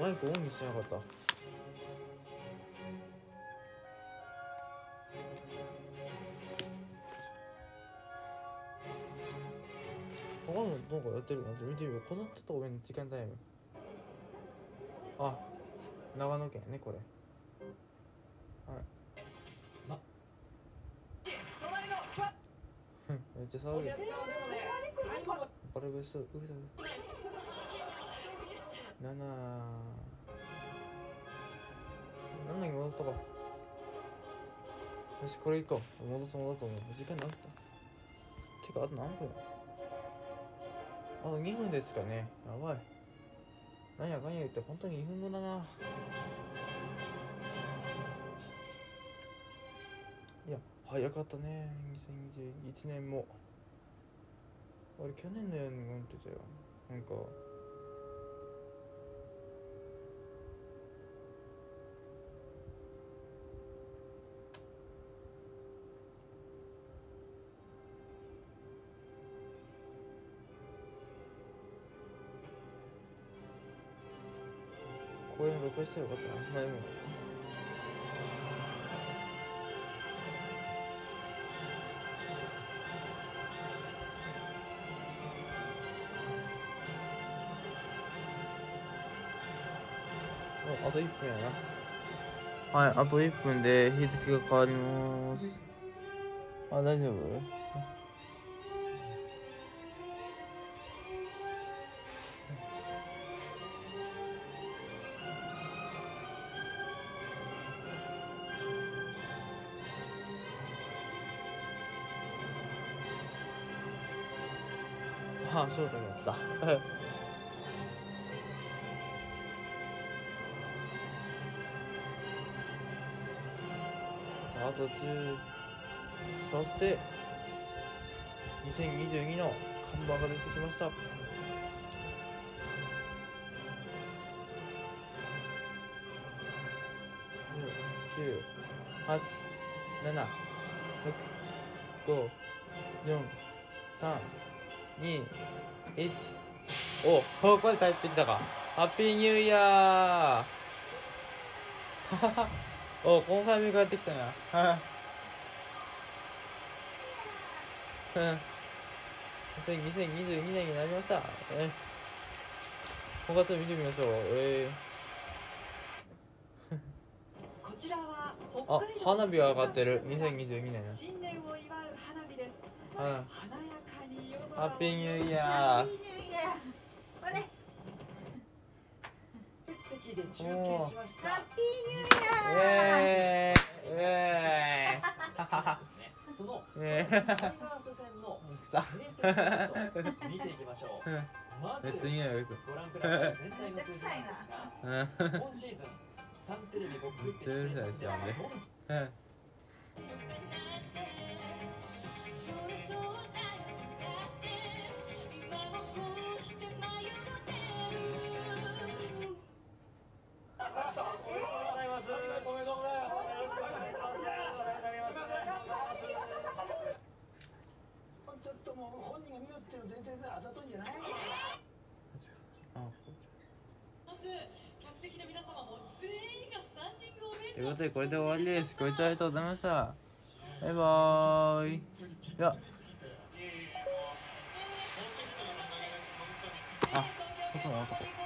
マイクオンにしてなかった。他の動画やってるか見てみよう。こだったとごめん、時間タイム。あ、長野県ね、これ。はい。めっちゃ騒ぎ。バレベス、うるさい。7に戻すとか。よし、これいこう。戻そう。時間何分？てか、あと何分？あと2分ですかね。やばい。なんやかんや言って本当に2分後だな。いや、早かったね。2021年も。俺去年のように思ってたよ。なんかこういうの録画したらよかったな。まあでもあと1分やな。はい、あと1分で日付が変わります。あ、大丈夫？あ、そうだやった。さあ、途中。そして2022の看板が出てきました。9、8、7、6、5、4、3、2、1。お、ここで帰ってきたか。ハッピーニューイヤー。お、このタイミング帰ってきたな。2022年になりました。5月見てみましょう。 こちらはあ、花火が上がってる。2022年。 新年を祝う花火です。華やかに夜空をハッピーニューイヤー。 ハッピーニューイヤー。これ。 席で中継しました。 ハッピーニューイヤー。 そのタイガース戦の成績を見ていきましょう。まずご覧ください。全体の数字なんですが、今シーズンサンテレビ国立生産ではちょっともう本人が見ろっていう前提であざといんじゃない？ 客席の皆様も全員がスタンディングオベーション。 ということでこれで終わりです。ご視聴ありがとうございました。バイバーイ。では、あ、こっちも終わったか。